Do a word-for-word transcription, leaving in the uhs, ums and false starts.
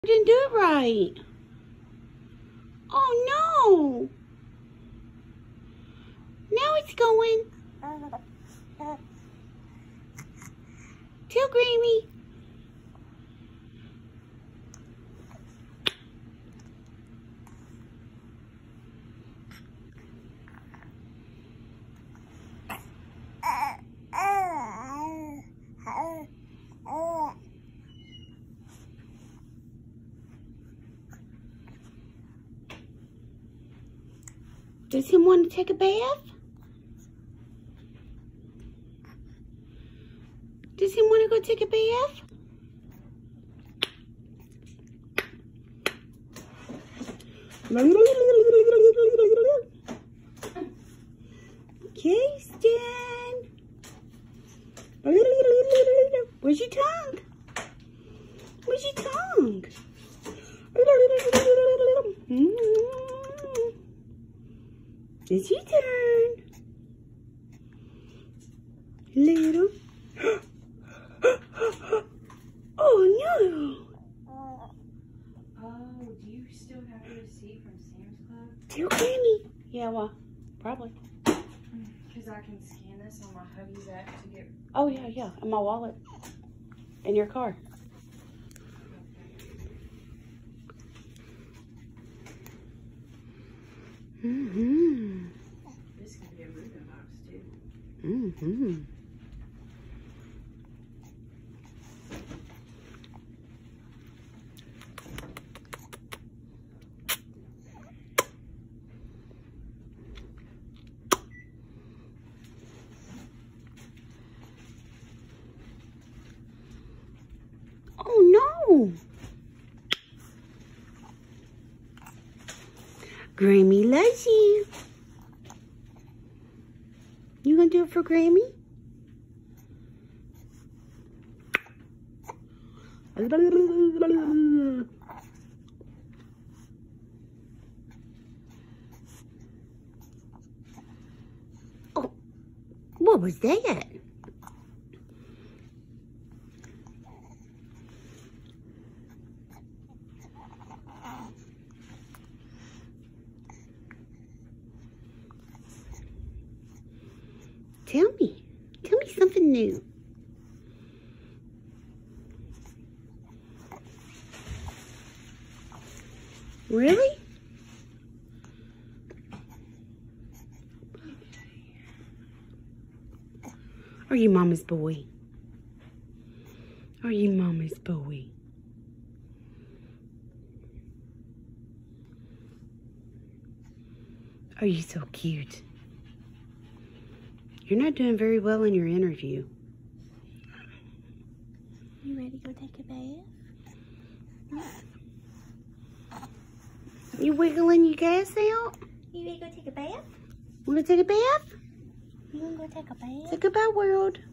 Didn't do it right. Oh no. Now it's going. Tell Grammy. Does he want to take a bath? Does he want to go take a bath? Kirsten. Where's your tongue? Where's your tongue? Mm. It's your turn. Little. Oh no. Oh, do you still have your receipt from Sam's Club? Tell Grammy. Yeah, well, probably. Because I can scan this on my Huggies app to get... Oh, yeah, yeah. In my wallet. In your car. Mm-hmm. This could be a moving box, too. Mm-hmm. Oh, no. Grammy loves you. You gonna do it for Grammy? Oh, what was that? Tell me. Tell me something new. Really? Are you mama's boy? Are you mama's boy? Are you so cute? You're not doing very well in your interview. You ready to go take a bath? You wiggling your gas out? You ready to go take a bath? Want to take a bath? You want to go take a bath? Say goodbye, world.